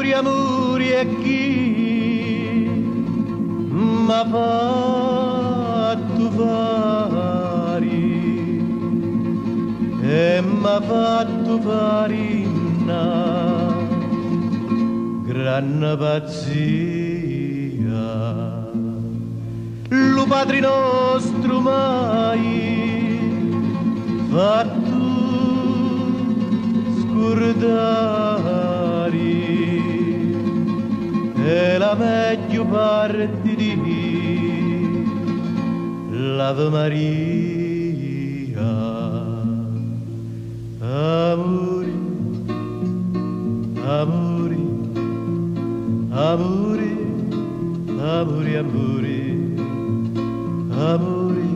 amori e chi m'ha fatto fare e m'ha fatto fare una gran pazzia. Lo Padre nostro mai fatto scordare è la meglio parte di l'Ave Maria. Amore, amore, amore, amore, amore,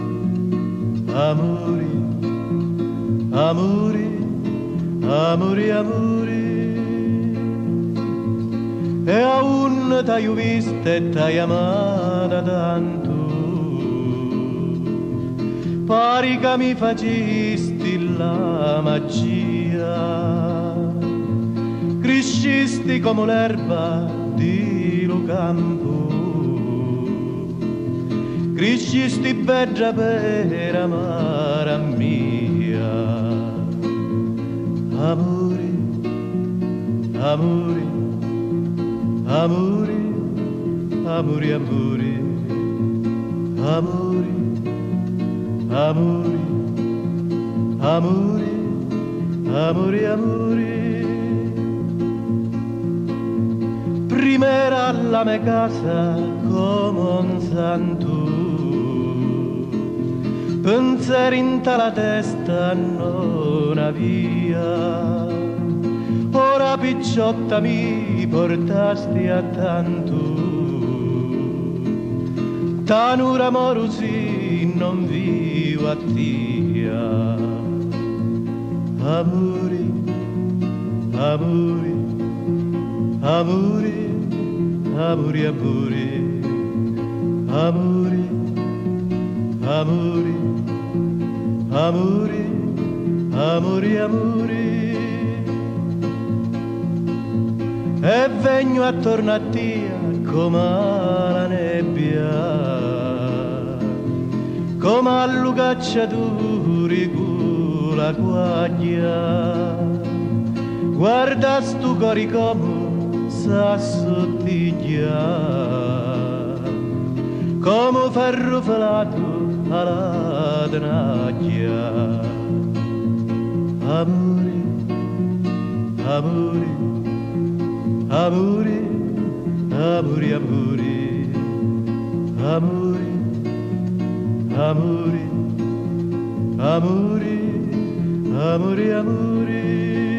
amore, amore, amore, amore. E aún t'hai vista e t'hai amata tanto, pare che mi facisti la magia, crescisti come l'erba di lo campo, crescisti bella per amare mia. Amore, amore, amore, amore, amore, amore, amore, amore, amore, amore. Prima era la mia casa come un santo, pensieri in la testa non avvia. Ora picciotta mi portasti a tanto, tanura morosi non vivo a tia. Amore, amore, amore, amore, amore, amore, amore, amore, amore, amore. E vengo attorno a te come la nebbia, come allo cacciatore con la guaglia. Guarda stu cori come s'assottiglia, come ferro felato alla tenaglia. Amore, amore, amore, amore, amore, amore, amore, amore, amore, amore.